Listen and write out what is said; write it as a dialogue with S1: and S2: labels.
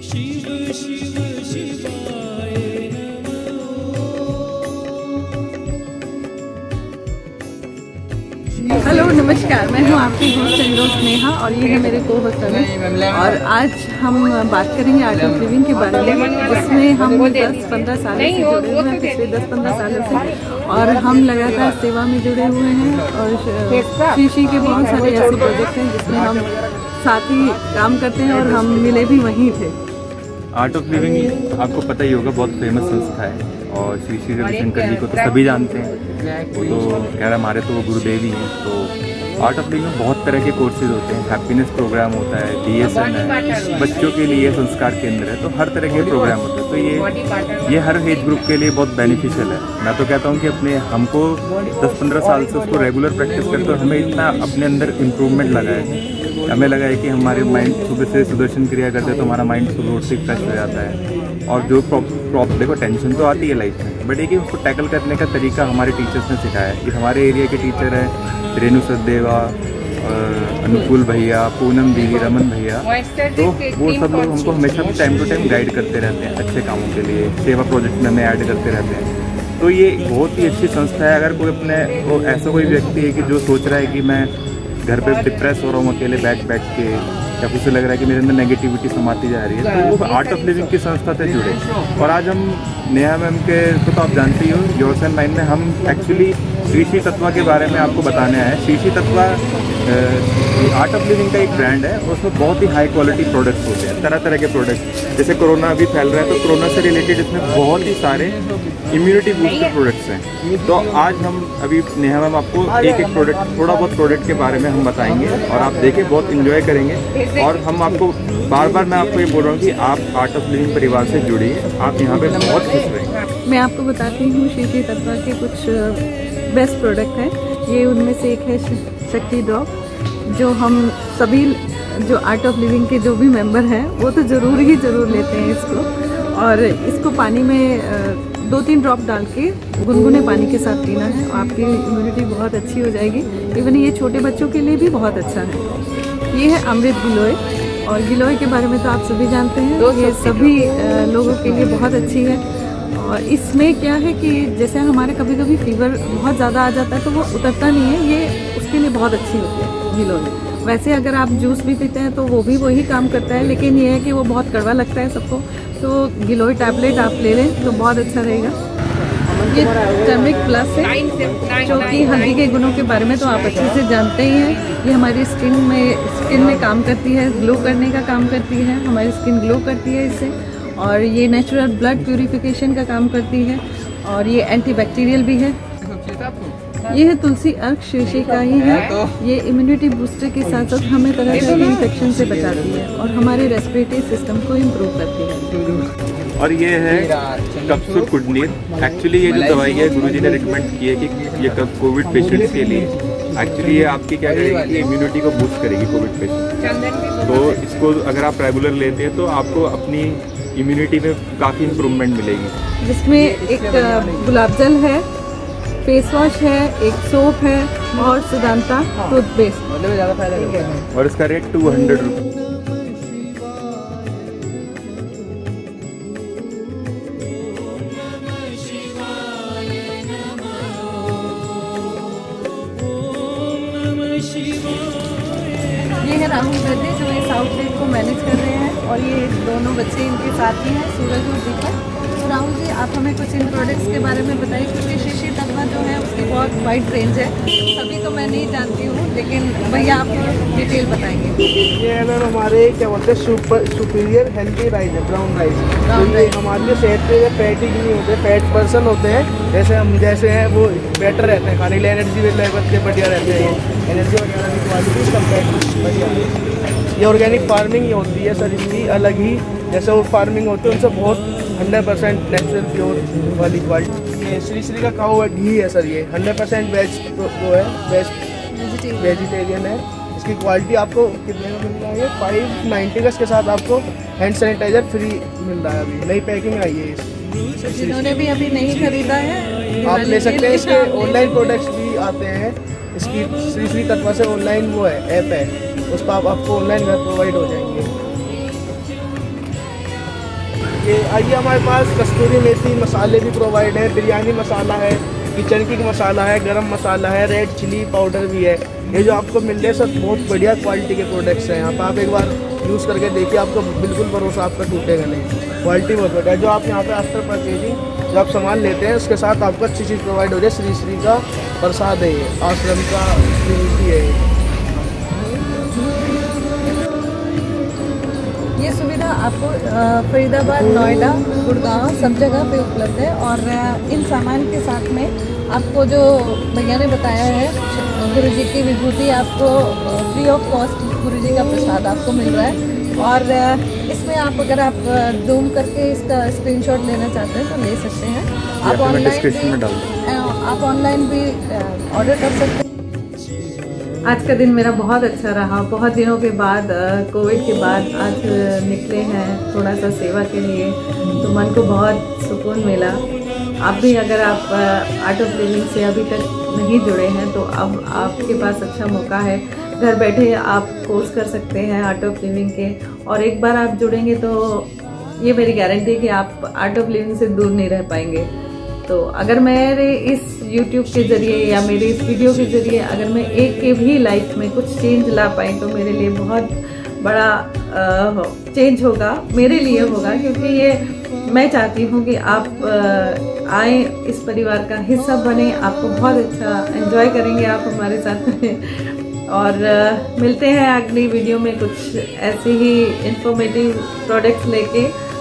S1: Hello नमस्कार, मैं हूँ आपकी होस्ट स्नेहा और ये है मेरे को होस्ट अभी। और आज हम बात करेंगे आर्ट ऑफ लिविंग के बारे में, जिसमें हम 10-15 सालों से जुड़े हुए हैं, पिछले 10-15 सालों से। और हम लगातार सेवा में जुड़े हुए हैं और श्री के बहुत सारे ऐसे प्रोजेक्ट हैं जिसमें हम साथ ही काम करते हैं और हम मिले भी वहीं थे।
S2: आर्ट ऑफ लिविंग आपको पता ही होगा, बहुत फेमस संस्था है और श्री श्री रविशंकर जी को तो सभी जानते हैं। वो तो खैर हमारे तो वो गुरुदेव ही हैं। तो आर्ट ऑफ लिविंग में बहुत तरह के कोर्सेज होते हैं, हैप्पीनेस प्रोग्राम होता है, DSN है, बच्चों के लिए संस्कार केंद्र है, तो हर तरह के प्रोग्राम होते हैं। तो ये हर एज ग्रुप के लिए बहुत बेनिफिशियल है। मैं तो कहता हूँ कि हमको 10-15 साल से उसको रेगुलर प्रैक्टिस करते हुए हमें इतना अपने अंदर इम्प्रूवमेंट लगा है। हमें लगा है कि हमारे माइंड सुबह से सुदर्शन क्रिया करते हैं तो हमारा माइंड सुबह उठते फ्रेश हो जाता है। और जो देखो टेंशन तो आती है लाइफ में, बट एक उसको टैकल करने का तरीका हमारे टीचर्स ने सिखाया है। कि हमारे एरिया के टीचर हैं रेणु सचदेवा, अनुकूल भैया, पूनम दीदी, रमन भैया, तो वो सब लोग हमको हमेशा टाइम टू टाइम गाइड करते रहते हैं अच्छे कामों के लिए, सेवा प्रोजेक्ट में हमें ऐड करते रहते हैं। तो ये बहुत ही अच्छी संस्था है। अगर कोई ऐसा कोई व्यक्ति है कि जो सोच रहा है कि मैं घर पे डिप्रेस हो रहा हूँ अकेले बैठ के, या कुछ लग रहा है कि मेरे अंदर नेगेटिविटी समाती जा रही है, तो वो आर्ट ऑफ लिविंग की संस्था से जुड़े। और आज हम नेहा मैम के तो आप जानते ही हो, योर्स एंड माइंड में हम एक्चुअली श्री श्री तत्वा के बारे में आपको बताने आए हैं। Shri Shri Tattva art of living का एक ब्रांड है और उसमें बहुत ही हाई क्वालिटी प्रोडक्ट्स होते हैं, तरह तरह के प्रोडक्ट्स। जैसे कोरोना अभी फैल रहा है तो कोरोना से रिलेटेड इसमें बहुत ही सारे इम्यूनिटी बूस्टर प्रोडक्ट्स हैं। तो आज हम अभी नेहा मैम आपको एक प्रोडक्ट, थोड़ा बहुत प्रोडक्ट के बारे में हम बताएंगे और आप देखें, बहुत इन्जॉय करेंगे। और हम आपको बार मैं आपको ये बोल रहा हूँ कि आप आर्ट ऑफ लिविंग परिवार से जुड़िए, आप यहाँ पे बहुत खुश रहेंगे।
S1: मैं आपको बताती हूँ श्री श्री तत्वा के कुछ बेस्ट प्रोडक्ट हैं। ये उनमें से एक है शक्ति ड्रॉप, जो हम सभी जो आर्ट ऑफ लिविंग के जो भी मेंबर हैं वो तो ज़रूर लेते हैं इसको। और इसको पानी में 2-3 ड्रॉप डाल के गुनगुने पानी के साथ पीना है, आपकी इम्यूनिटी बहुत अच्छी हो जाएगी। इवन ये छोटे बच्चों के लिए भी बहुत अच्छा है। ये है अमृत गिलोय, और गिलोय के बारे में तो आप सभी जानते हैं, ये सभी लोगों के लिए बहुत अच्छी है। और इसमें क्या है कि जैसे हमारे कभी फीवर बहुत ज़्यादा आ जाता है तो वो उतरता नहीं है, ये उसके लिए बहुत अच्छी होती है गिलोय। वैसे अगर आप जूस भी पीते हैं तो वो भी वही काम करता है, लेकिन ये है कि वो बहुत कड़वा लगता है सबको, तो गिलोय टैबलेट आप ले लें तो बहुत अच्छा रहेगा। ये टर्मरिक प्लस है, जो कि हल्दी के गुणों के बारे में तो आप अच्छे से जानते ही हैं। ये हमारी स्किन में काम करती है, ग्लो करने का काम करती है, हमारी स्किन ग्लो करती है इससे। और ये नेचुरल ब्लड प्यूरिफिकेशन का काम करती है, और ये एंटीबैक्टीरियल भी है। ये है तुलसी अर्क, शीशे का ही है। ये इम्यूनिटी बूस्टर के साथ साथ हमें तरह तरह के इन्फेक्शन से बचाती है और हमारे रेस्पिरेटरी सिस्टम को इम्प्रूव करती है।
S2: और ये है कप्सुल कुडनीर। एक्चुअली ये जो दवाई है गुरुजी ने रिकमेंड की है कि ये कोविड पेशेंट्स के लिए एक्चुअली ये आपकी क्या करेगी कि इम्यूनिटी को बूस्ट करेगी कोविड पेशेंट। तो इसको अगर आप रेगुलर लेते हैं तो आपको अपनी इम्यूनिटी में काफ़ी इम्प्रूवमेंट मिलेगी।
S1: जिसमें एक गुलाब जल है, फेस वॉश है, एक सोप है और सुदांता टूथपेस्ट।
S2: और इसका रेट 200 रुपये।
S1: ये है राहुल गर्दे, जो इस आउटलेट को मैनेज कर रहे हैं, और ये दोनों बच्चे इनके साथ ही हैं, सूरज और दीपक। तो राहुल जी, आप हमें कुछ इन प्रोडक्ट्स के बारे में बताइए, क्योंकि श्री श्री तत्वा जो है उसकी बहुत वाइड रेंज है, सभी तो मैं नहीं जानती हूँ, लेकिन भैया आप डिटेल बताएंगे।
S3: ये है मैम हमारे क्या बोलते हैं सुपीरियर हेल्दी राइस है, ब्राउन राइस। तो ये हमारे लिए सेहत पे फैटी नहीं होते, फैट पर्सन होते हैं, जैसे हैं वो बेटर रहते हैं, खाने के लिए एनर्जी लेवल के बढ़िया रहते हैं, एनर्जी वगैरह की क्वालिटी कम्पेयर बढ़िया। ये ऑर्गेनिक फार्मिंग ही होती है सर, इसकी अलग ही, जैसे वो फार्मिंग होती है उनसे बहुत 100% नेचुरल प्योर वाली क्वालिटी। ये श्री श्री का खाओ घी है सर, ये 100% वेज वो है, वेजिटेरियन है। इसकी क्वालिटी आपको कितने का मिल रहा है? 590 का। इसके साथ आपको हैंड सैनिटाइजर फ्री मिल रहा है, अभी नई पैकिंग आई है।
S1: जिन्होंने भी अभी नहीं खरीदा है
S3: आप ले सकते हैं। इसके ऑनलाइन प्रोडक्ट्स भी आते हैं, इसकी श्री श्री तत्वा से ऑनलाइन वो है, ऐप है, उस पर आपको ऑनलाइन घर प्रोवाइड हो जाएंगे। ये आइए, हमारे पास कस्तूरी मेथी मसाले भी प्रोवाइड हैं, बिरयानी मसाला है, किचन किंग मसाला है, गरम मसाला है, रेड चिली पाउडर भी है। ये जो आपको मिल रहे हैं सब बहुत बढ़िया क्वालिटी के प्रोडक्ट्स हैं। यहाँ पर आप एक बार यूज़ करके देखिए, आपको बिल्कुल भरोसा आपका टूटेगा नहीं। क्वालिटी बहुत बढ़िया है। जो आप यहाँ पे आफ्टर परचेजिंग जो आप सामान लेते हैं उसके साथ आपको अच्छी चीज़ प्रोवाइड हो रही है। श्री श्री का प्रसाद है, ये आश्रम का श्री है।
S1: ये सुविधा आपको फरीदाबाद, नोएडा, गुड़गांव सब जगह पे उपलब्ध है। और इन सामान के साथ में आपको जो भैया ने बताया है, गुरु जी की विभूति आपको फ्री ऑफ कॉस्ट गुरु जी का प्रसाद आपको मिल रहा है। और इसमें आप अगर आप जूम करके इसका स्क्रीनशॉट लेना चाहते हैं तो ले सकते हैं। आप ऑनलाइन भी ऑर्डर कर सकते हैं। आज का दिन मेरा बहुत अच्छा रहा। बहुत दिनों के बाद, कोविड के बाद आज निकले हैं थोड़ा सा सेवा के लिए, तो मन को बहुत सुकून मिला। आप भी अगर आप आर्ट ऑफ लिविंग से अभी तक नहीं जुड़े हैं तो अब आपके पास अच्छा मौका है। घर बैठे आप कोर्स कर सकते हैं आर्ट ऑफ लिविंग के, और एक बार आप जुड़ेंगे तो ये मेरी गारंटी है कि आप आर्ट ऑफ लिविंग से दूर नहीं रह पाएंगे। तो अगर मेरे इस YouTube के ज़रिए या मेरे इस वीडियो के ज़रिए अगर मैं एक के भी लाइफ में कुछ चेंज ला पाई तो मेरे लिए बहुत बड़ा चेंज होगा, मेरे लिए होगा। क्योंकि ये मैं चाहती हूँ कि आप आए, इस परिवार का हिस्सा बने। आपको बहुत अच्छा एंजॉय करेंगे आप हमारे साथ में। और मिलते हैं अगली वीडियो में कुछ ऐसे ही इंफॉर्मेटिव प्रोडक्ट्स लेके।